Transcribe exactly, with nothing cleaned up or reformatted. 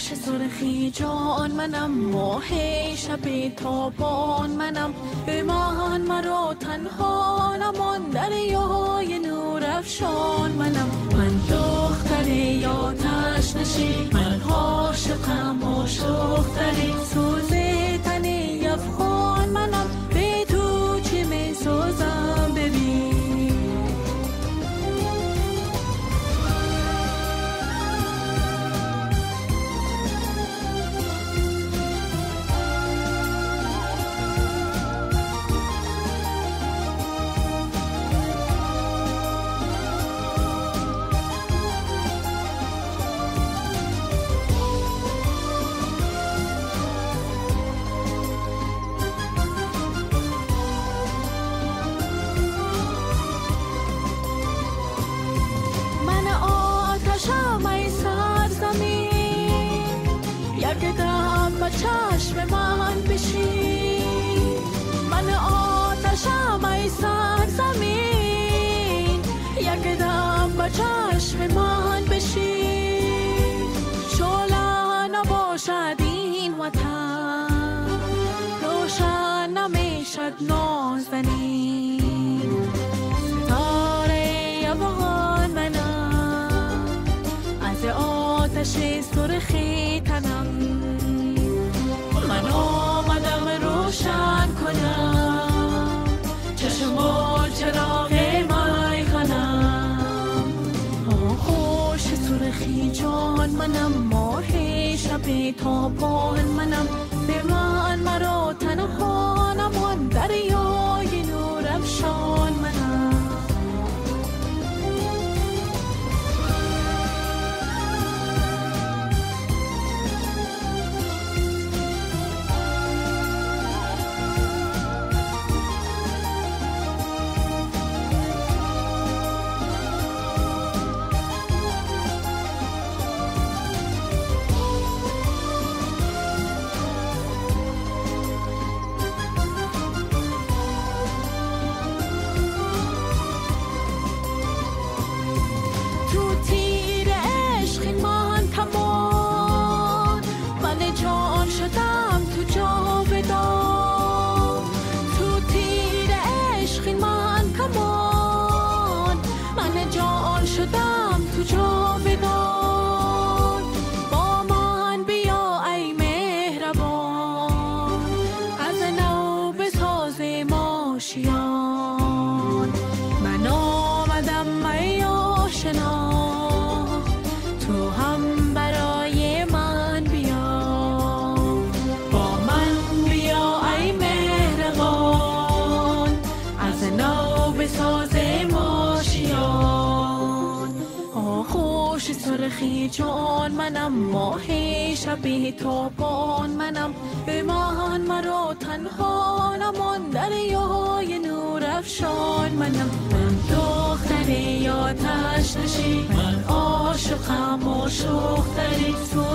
خوش سرخی جان منم، ماه شب تابان منم، بمان مرا تنها نمان، دریای نور افشان منم. من دختر آتش نشین، من عاشقم عاشق ترین، سوز تن افغان منم، به تو چی می سوزم ببین. چشم من بشین، من آتشم ای سرزمین، یک دم به چشم من بشین. شعله نباشد این وطن، روشن نمیشد نازنین، ستاره افغان منم، از آتش سرخی تنم. من آمدم روشن کنم چشم و چراغ میخانم. خوش سرخی جان منم، ماه شب تابان منم، به من مرا تنها نمان، دریای نور افشان منم. من آمدم ای آشنا، تو هم برای من بیا، با من بیا ای مهربان، از نو بساز ماشیان. خوش سرخی جان منم، ماه شب تابان منم، به من مرا تنها نمان، دریای نور افشان منم. من دختر آتش نشین، من عاشقم عاشق ترین،